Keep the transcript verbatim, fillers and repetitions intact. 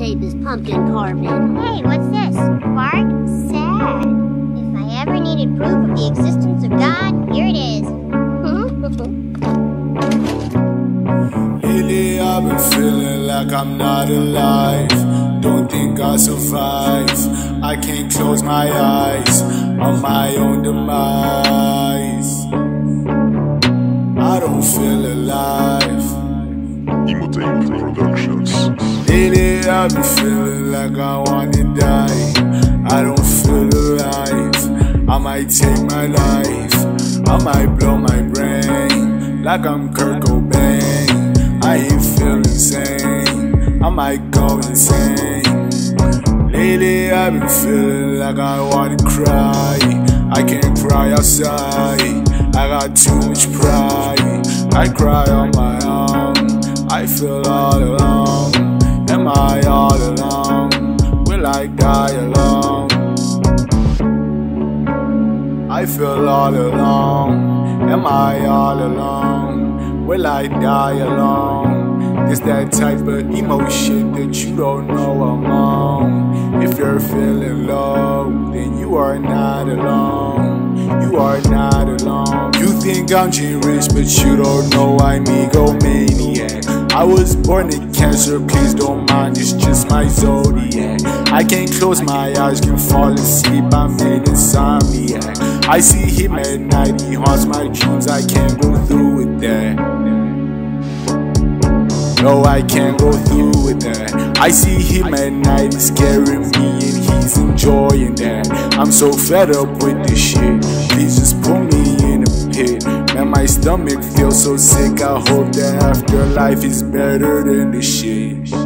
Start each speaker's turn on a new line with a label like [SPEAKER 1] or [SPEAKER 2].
[SPEAKER 1] tape is pumpkin carving.
[SPEAKER 2] Hey, what's this? Bark? Sad. If I ever needed proof of the existence of God, here it is.
[SPEAKER 3] Lately I've been feeling like I'm not alive. Don't think I'll survive. I can't close my eyes on my own demise. I don't feel alive.
[SPEAKER 4] Emotainment Productions.
[SPEAKER 3] Lately I've been feeling like I wanna die. I don't feel alive. I might take my life. I might blow my brain like I'm Kurt Cobain. I ain't feeling sane. I might go insane. Lately I've been feeling like I wanna cry. I can't cry outside. I got too much pride. I cry on my own. I feel all alone. Am I all alone? Will I die alone? I feel all alone. Am I all alone? Will I die alone? It's that type of emotion that you don't know I'm on. If you're feeling low, then you are not alone. You are not alone. You think I'm G-rich, but you don't know I'm egomaniac. I was born in Cancer, please don't mind, it's just my zodiac. I can't close my eyes, can fall asleep, I'm an insomniac. I see him at night, he haunts my dreams, I can't go through with that. No, I can't go through with that. I see him at night, he's scaring me and he's enjoying that. I'm so fed up with this shit, please just put me in a pit. Man, my stomach feels so sick, I hope the afterlife is better than this shit.